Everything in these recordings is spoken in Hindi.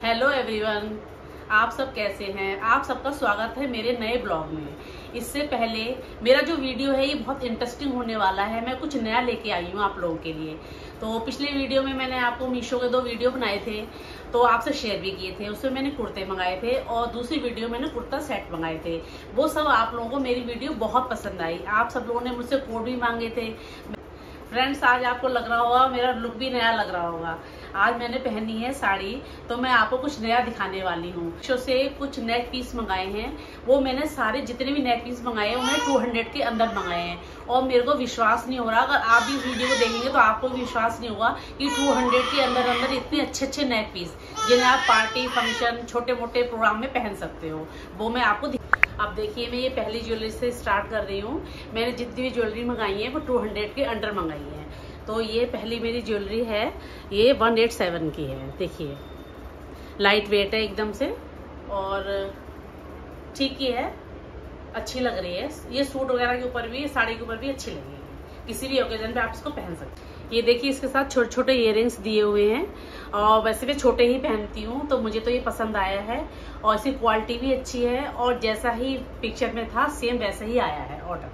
हेलो एवरीवन, आप सब कैसे हैं। आप सबका स्वागत है मेरे नए ब्लॉग में। इससे पहले मेरा जो वीडियो है ये बहुत इंटरेस्टिंग होने वाला है। मैं कुछ नया लेके आई हूँ आप लोगों के लिए। तो पिछले वीडियो में मैंने आपको मीशो के 2 वीडियो बनाए थे, तो आपसे शेयर भी किए थे। उसमें मैंने कुर्ते मंगाए थे और दूसरी वीडियो मैंने कुर्ता सेट मंगाए थे। वो सब आप लोगों को मेरी वीडियो बहुत पसंद आई। आप सब लोगों ने मुझसे कोड भी मांगे थे। फ्रेंड्स, आज आपको लग रहा होगा मेरा लुक भी नया लग रहा होगा। आज मैंने पहनी है साड़ी, तो मैं आपको कुछ नया दिखाने वाली हूँ। मीशो से कुछ नेक पीस मंगाए हैं। वो मैंने सारे जितने भी नेक पीस मंगाए हैं उन्हें 200 के अंदर मंगाए हैं। और मेरे को विश्वास नहीं हो रहा, अगर आप भी इस वीडियो को देखेंगे तो आपको विश्वास नहीं होगा कि 200 के अंदर इतने अच्छे नेक पीस जिन्हें आप पार्टी, फंक्शन, छोटे मोटे प्रोग्राम में पहन सकते हो, वो मैं आपको। अब देखिए, मैं ये पहली ज्वेलरी से स्टार्ट कर रही हूँ। मैंने जितनी भी ज्वेलरी मंगाई है वो 200 के अंडर मंगाई है। तो ये पहली मेरी ज्वेलरी है, ये 187 की है। देखिए, लाइट वेट है एकदम से और ठीक ही है, अच्छी लग रही है। ये सूट वगैरह के ऊपर भी, साड़ी के ऊपर भी अच्छी लगेगी। किसी भी ओकेजन पे आप इसको पहन सकते हैं। ये देखिए, इसके साथ छोटे छोटे इयररिंग्स दिए हुए हैं और वैसे भी छोटे ही पहनती हूँ, तो मुझे तो ये पसंद आया है। और इसकी क्वालिटी भी अच्छी है और जैसा ही पिक्चर में था सेम वैसा ही आया है ऑर्डर।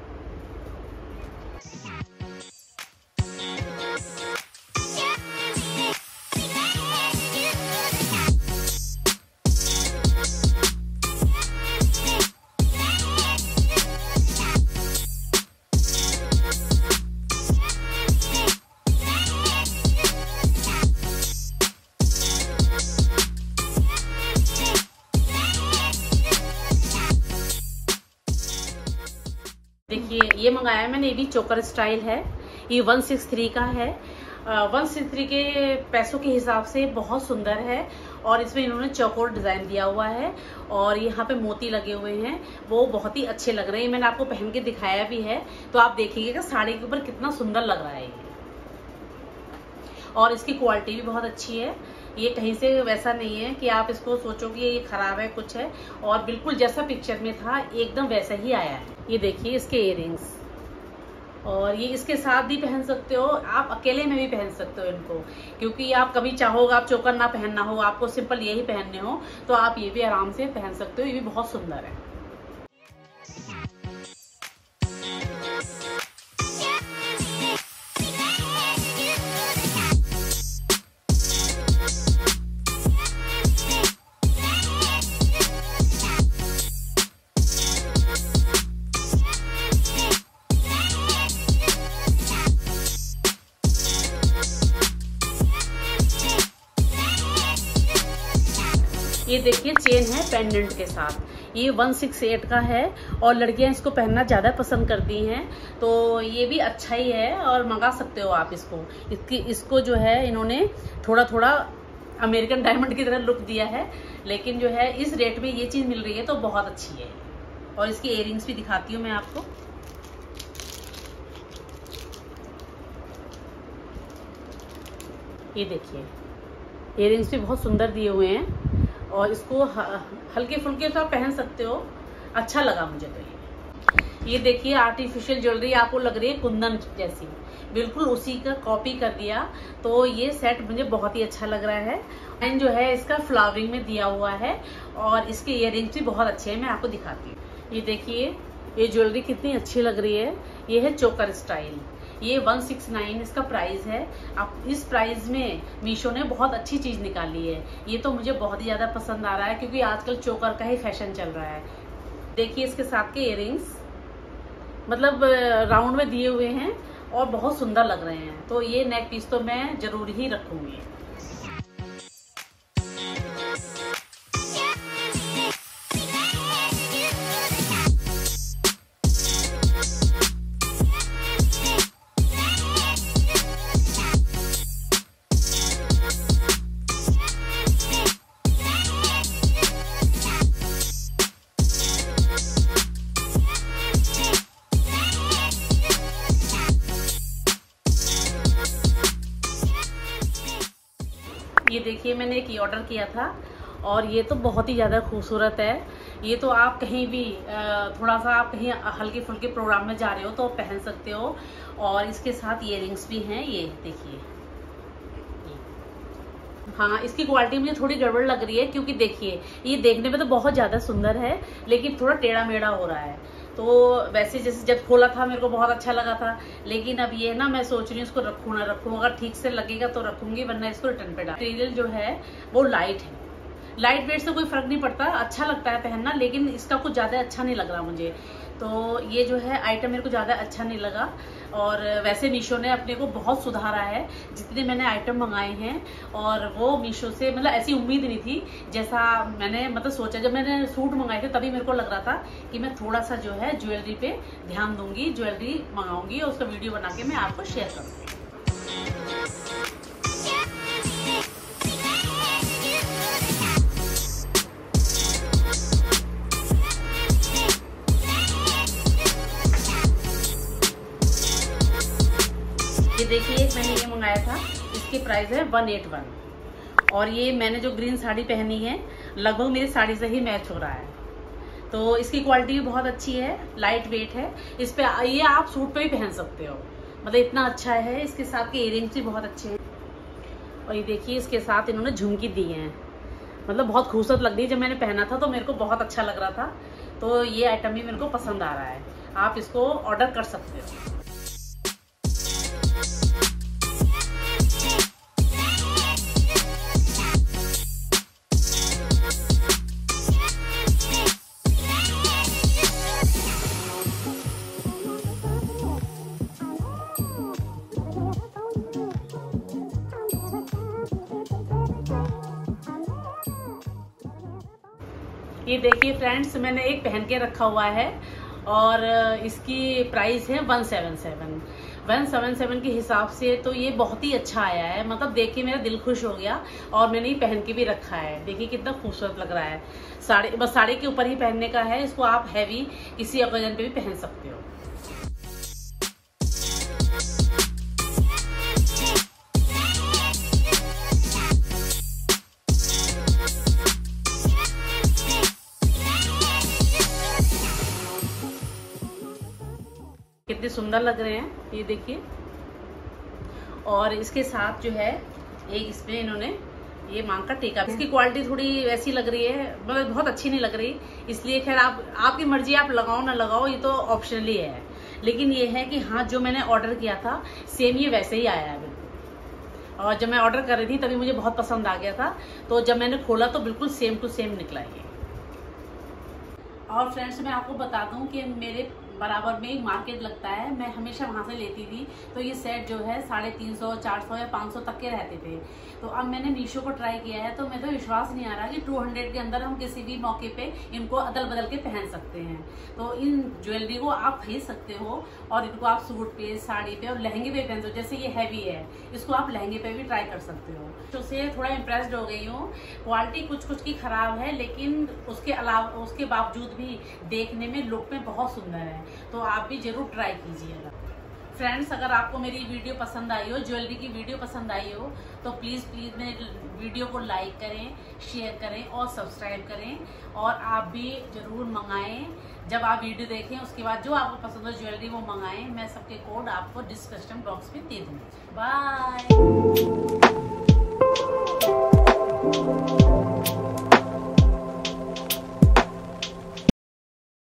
देखिए, ये मंगाया है मैंने, ये भी चोकर स्टाइल है। ये 163 का है। 163 के पैसों के हिसाब से बहुत सुंदर है और इसमें इन्होंने चौकोर डिजाइन दिया हुआ है और यहाँ पे मोती लगे हुए हैं, वो बहुत ही अच्छे लग रहे हैं। मैंने आपको पहन के दिखाया भी है, तो आप देखिएगा साड़ी के ऊपर कितना सुंदर लग रहा है ये। और इसकी क्वालिटी भी बहुत अच्छी है। ये कहीं से वैसा नहीं है कि आप इसको सोचो कि ये खराब है कुछ है, और बिल्कुल जैसा पिक्चर में था एकदम वैसा ही आया है। ये देखिए इसके इयररिंग्स, और ये इसके साथ भी पहन सकते हो, आप अकेले में भी पहन सकते हो इनको, क्योंकि आप कभी चाहोगे आप चोकर ना पहनना हो, आपको सिंपल यही पहनने हो, तो आप ये भी आराम से पहन सकते हो। ये भी बहुत सुंदर है। ये देखिए, चेन है पेंडेंट के साथ। ये 168 का है और लड़कियां इसको पहनना ज्यादा पसंद करती हैं, तो ये भी अच्छा ही है और मंगा सकते हो आप इसको। इसको जो है इन्होंने थोड़ा थोड़ा अमेरिकन डायमंड की तरह लुक दिया है, लेकिन जो है इस रेट में ये चीज मिल रही है तो बहुत अच्छी है। और इसकी इयररिंग्स भी दिखाती हूँ मैं आपको। ये देखिए, इयररिंग्स भी बहुत सुंदर दिए हुए हैं और इसको हल्के फुल्के तो आप पहन सकते हो। अच्छा लगा मुझे तो ये देखिए, आर्टिफिशियल ज्वेलरी आपको लग रही है कुंदन जैसी, बिल्कुल उसी का कॉपी कर दिया। तो ये सेट मुझे बहुत ही अच्छा लग रहा है। एंड जो है इसका फ्लावरिंग में दिया हुआ है और इसके इयररिंग्स भी बहुत अच्छे हैं। मैं आपको दिखाती हूँ। ये देखिए, ये ज्वेलरी कितनी अच्छी लग रही है। ये है चोकर स्टाइल। ये 169 इसका प्राइस है। अब इस प्राइस में मीशो ने बहुत अच्छी चीज निकाली है। ये तो मुझे बहुत ही ज्यादा पसंद आ रहा है, क्योंकि आजकल चोकर का ही फैशन चल रहा है। देखिए, इसके साथ के इयररिंग्स मतलब राउंड में दिए हुए हैं और बहुत सुंदर लग रहे हैं। तो ये नेक पीस तो मैं जरूर ही रखूंगी। ये देखिए, मैंने एक ये ऑर्डर किया था और ये तो बहुत ही ज़्यादा खूबसूरत है। ये तो आप कहीं भी थोड़ा सा आप कहीं हल्के फुल्के प्रोग्राम में जा रहे हो तो पहन सकते हो। और इसके साथ इयररिंग्स भी हैं, ये देखिए। हाँ, इसकी क्वालिटी मुझे थोड़ी गड़बड़ लग रही है, क्योंकि देखिए ये देखने में तो बहुत ज्यादा सुंदर है, लेकिन थोड़ा टेढ़ा मेढ़ा हो रहा है। तो वैसे जैसे जब खोला था मेरे को बहुत अच्छा लगा था, लेकिन अब ये ना मैं सोच रही हूँ इसको रखूँ ना रखूँ। अगर ठीक से लगेगा तो रखूंगी, वरना इसको रिटर्न पे डाल। मटेरियल जो है वो लाइट है, लाइट वेट से कोई फर्क नहीं पड़ता, अच्छा लगता है पहनना, लेकिन इसका कुछ ज्यादा अच्छा नहीं लग रहा मुझे। तो ये जो है आइटम मेरे को ज्यादा अच्छा नहीं लगा। और वैसे मीशो ने अपने को बहुत सुधारा है, जितने मैंने आइटम मंगाए हैं, और वो मीशो से मतलब ऐसी उम्मीद नहीं थी जैसा मैंने मतलब सोचा। जब मैंने सूट मंगाए थे तभी मेरे को लग रहा था कि मैं थोड़ा सा जो है ज्वेलरी पे ध्यान दूंगी, ज्वेलरी मंगाऊंगी और उसका वीडियो बना के मैं आपको शेयर करूंगी। ये देखिए मैंने ये मंगाया था, इसकी प्राइस है 181, और ये मैंने जो ग्रीन साड़ी पहनी है लगभग मेरी साड़ी से ही मैच हो रहा है। तो इसकी क्वालिटी भी बहुत अच्छी है, लाइट वेट है। इस पे ये आप सूट पे भी पहन सकते हो, मतलब इतना अच्छा है। इसके साथ के इयरिंग्स भी बहुत अच्छे हैं, और ये देखिए इसके साथ इन्होंने झुमकी दी है, मतलब बहुत खूबसूरत लग रही है। जब मैंने पहना था तो मेरे को बहुत अच्छा लग रहा था, तो ये आइटम भी मेरे को पसंद आ रहा है। आप इसको ऑर्डर कर सकते हो। ये देखिए फ्रेंड्स, मैंने एक पहन के रखा हुआ है, और इसकी प्राइस है 177 के हिसाब से तो ये बहुत ही अच्छा आया है। मतलब देख के मेरा दिल खुश हो गया, और मैंने ये पहन के भी रखा है। देखिए कितना खूबसूरत लग रहा है। साड़ी बस साड़ी के ऊपर ही पहनने का है, इसको आप हैवी किसी ओकेजन पे भी पहन सकते हो। कितने सुंदर लग रहे हैं ये देखिए। और इसके साथ जो है एक इसमें इन्होंने ये मांग का टीका। इसकी क्वालिटी थोड़ी वैसी लग रही है, मतलब बहुत अच्छी नहीं लग रही, इसलिए खैर आपकी मर्जी, आप लगाओ ना लगाओ, ये तो ऑप्शनली है। लेकिन ये है कि हाँ, जो मैंने ऑर्डर किया था सेम ये वैसे ही आया है बिल्कुल। और जब मैं ऑर्डर कर रही थी तभी मुझे बहुत पसंद आ गया था, तो जब मैंने खोला तो बिल्कुल सेम टू सेम निकला ये। और फ्रेंड्स, मैं आपको बता दूं कि मेरे बराबर में एक मार्केट लगता है, मैं हमेशा वहां से लेती थी। तो ये सेट जो है 350, 400 या 500 तक के रहते थे। तो अब मैंने मीशो को ट्राई किया है, तो मेरे तो विश्वास नहीं आ रहा कि 200 के अंदर हम किसी भी मौके पे इनको अदल बदल के पहन सकते हैं। तो इन ज्वेलरी को आप खरीद सकते हो, और इनको आप सूट पे, साड़ी पे और लहंगे पे पहन सकते हो। जैसे ये हैवी है, इसको आप लहंगे पे भी ट्राई कर सकते हो। उससे थोड़ा इम्प्रेस्ड हो गई हूँ। क्वालिटी कुछ कुछ की खराब है, लेकिन उसके अलावा उसके बावजूद भी देखने में, लुक में बहुत सुंदर है। तो आप भी जरूर ट्राई कीजिएगा। फ्रेंड्स, अगर आपको मेरी वीडियो पसंद आई हो, ज्वेलरी की वीडियो पसंद आई हो, तो प्लीज़ मेरे वीडियो को लाइक करें, शेयर करें और सब्सक्राइब करें। और आप भी जरूर मंगाएं। जब आप वीडियो देखें उसके बाद जो आपको पसंद हो ज्वेलरी वो मंगाएं। मैं सबके कोड आपको डिस्क्रिप्शन बॉक्स में दे दूँगी। बाय।